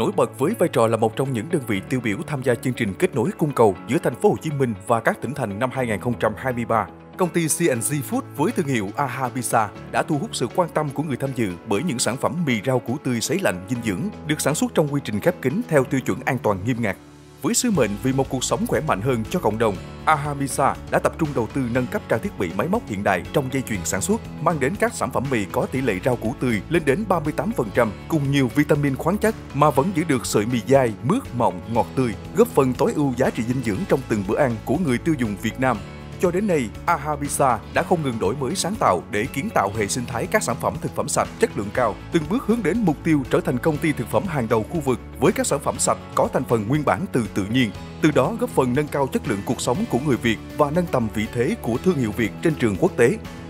Nổi bật với vai trò là một trong những đơn vị tiêu biểu tham gia chương trình kết nối cung cầu giữa thành phố Hồ Chí Minh và các tỉnh thành năm 2023, công ty C&G Food với thương hiệu AHA Pizza đã thu hút sự quan tâm của người tham dự bởi những sản phẩm mì rau củ tươi sấy lạnh dinh dưỡng được sản xuất trong quy trình khép kín theo tiêu chuẩn an toàn nghiêm ngặt. Với sứ mệnh vì một cuộc sống khỏe mạnh hơn cho cộng đồng, AHA Pizza đã tập trung đầu tư nâng cấp trang thiết bị máy móc hiện đại trong dây chuyền sản xuất, mang đến các sản phẩm mì có tỷ lệ rau củ tươi lên đến 38% cùng nhiều vitamin khoáng chất mà vẫn giữ được sợi mì dai, mướt, mọng, ngọt tươi, góp phần tối ưu giá trị dinh dưỡng trong từng bữa ăn của người tiêu dùng Việt Nam. Cho đến nay, AHA Pizza đã không ngừng đổi mới sáng tạo để kiến tạo hệ sinh thái các sản phẩm thực phẩm sạch chất lượng cao, từng bước hướng đến mục tiêu trở thành công ty thực phẩm hàng đầu khu vực với các sản phẩm sạch có thành phần nguyên bản từ tự nhiên, từ đó góp phần nâng cao chất lượng cuộc sống của người Việt và nâng tầm vị thế của thương hiệu Việt trên trường quốc tế.